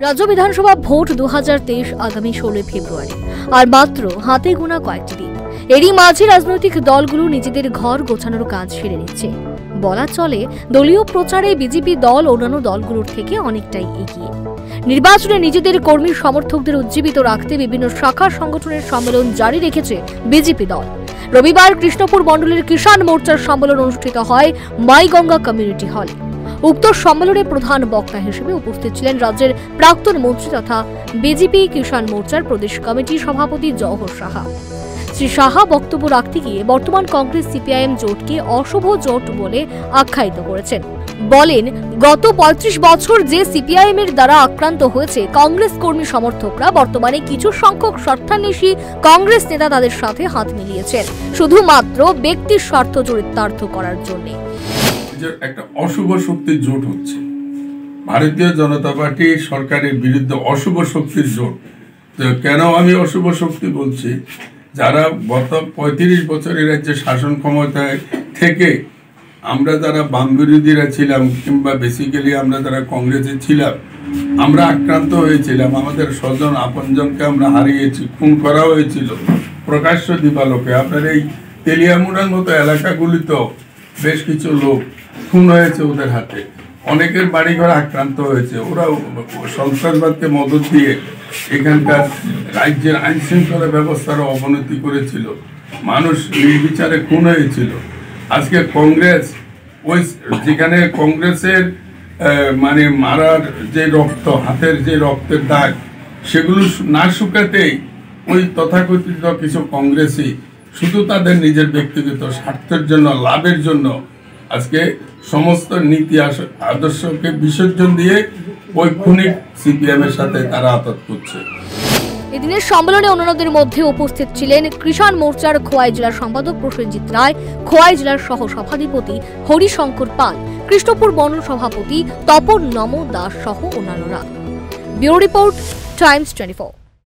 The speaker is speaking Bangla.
রাজ্য বিধানসভা ভোট 2023 আগামী 16 ফেব্রুয়ারি, আর মাত্র হাতে গোনা কয়েকটি দিন। এরই মাঝে রাজনৈতিক দলগুলো নিজেদের ঘর গোছানোর কাজ সেরে নিচ্ছে। বলা চলে দলীয় প্রচারে বিজেপি দল অন্যান্য দলগুলোর থেকে অনেকটাই এগিয়ে। নির্বাচনে নিজেদের কর্মী সমর্থকদের উজ্জীবিত রাখতে বিভিন্ন শাখা সংগঠনের সম্মেলন জারি রেখেছে বিজেপি দল। রবিবার কৃষ্ণপুর মণ্ডলের কিষাণ মোর্চার সম্মেলন অনুষ্ঠিত হয় মাইগঙ্গা কমিউনিটি হলে। উক্ত সম্মেলনে প্রধান বক্তা হিসেবে উপস্থিত ছিলেন রাজ্যের প্রাক্তন মন্ত্রী তথা বিজেপি কিষাণ মোর্চার প্রদেশ কমিটির সভাপতি জওহর সাহা। শ্রী সাহা বক্তব্য রাখতে গিয়ে বর্তমান কংগ্রেস সিপিআইএম জোটকে অশুভ জোট বলে আখ্যায়িত করেছেন। বলেন, গত 35 বছর যে সিপিআইএম এর দ্বারা আক্রান্ত হয়েছে কংগ্রেস কর্মী সমর্থকরা, বর্তমানে কিছু সংখ্যক স্বার্থান্বেষী কংগ্রেস নেতা তাদের সাথে হাত মিলিয়েছেন শুধুমাত্র ব্যক্তির স্বার্থ চরিতার্থ করার জন্য। একটা অশুভ শক্তির জোট হচ্ছে, ভারতীয় জনতা পার্টি সরকারের বিরুদ্ধে অশুভ শক্তির জোট। তো কেন আমি অশুভ শক্তি বলছি, যারা গত 35 বছরের রাজ্যে শাসন ক্ষমতায় থেকে আমরা যারা বাম বিরোধীরা ছিলাম কিংবা বেসিক্যালি আমরা যারা কংগ্রেসে ছিলাম, আমরা আক্রান্ত হয়েছিলাম। আমাদের স্বজন আপনজনকে আমরা হারিয়েছি, খুন করা হয়েছিল প্রকাশ্য দিবালোকে। আপনার এই তেলিয়ামুড়ার মতো এলাকাগুলিতেও বেশ কিছু লোক খুন হয়েছে ওদের হাতে, অনেকের বাড়িঘর আক্রান্ত হয়েছে। ওরা সন্ত্রাসবাদকে মদত দিয়ে এখানকার রাজ্যের আইন শৃঙ্খলা ব্যবস্থার অবনতি করেছিল, মানুষ নির্বিচারে খুন হয়েছিল। আজকে কংগ্রেস ওই যেখানে কংগ্রেসের মানে মারার যে রক্ত, হাতের যে রক্তের দাগ, সেগুলো না শুকাতেই ওই তথাকথিত কিছু কংগ্রেসই শুধু তাদের নিজের ব্যক্তিগত স্বার্থের জন্য, লাভের জন্য আজকে সমস্ত নীতি আদর্শকে বিসর্জন দিয়ে ওই খুনিক সিপিএম এর সাথে তারা আঘাত করছে। এদিনের সম্মেলনে অন্যান্যদের মধ্যে উপস্থিত ছিলেন কিষাণ মোর্চার খোয়াই জেলার সম্পাদক প্রসেনজিৎ রায়, খোয়াই জেলার সহ সভাধিপতি হরিশঙ্কর পাল, কৃষ্ণপুর মণ্ডল সভাপতি তপন নম দাস সহ অন্যান্যরা। Bureau report, Times 24।